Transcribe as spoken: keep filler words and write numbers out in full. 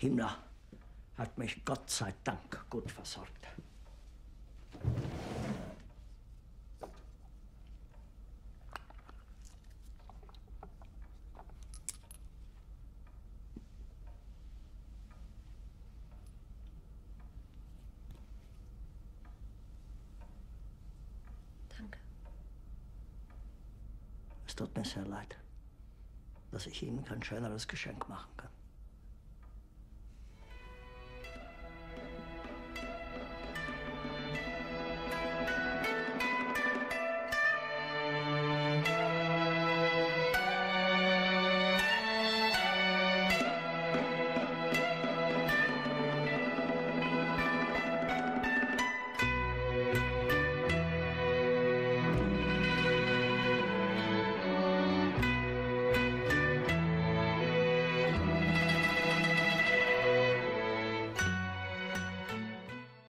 Himmler hat mich Gott sei Dank gut versorgt. Danke. Es tut mir sehr leid, dass ich Ihnen kein schöneres Geschenk machen kann.